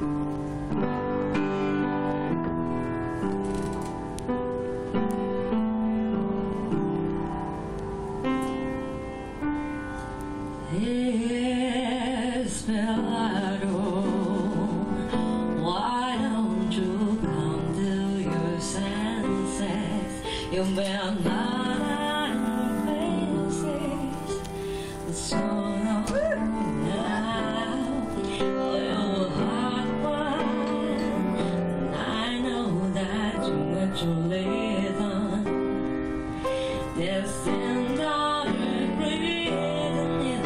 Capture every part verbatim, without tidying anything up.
Desperado, why don't you come to your senses? You've been out of places, but so long now. Your heart wide, and I know that you want to live on. This end of your breathing.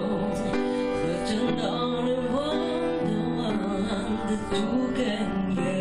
You can get